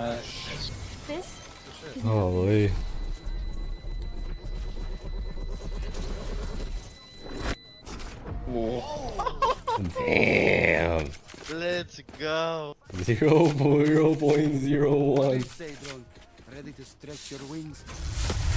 Holy. Damn. Let's go. 0.01. Say, drone, ready to stretch your wings?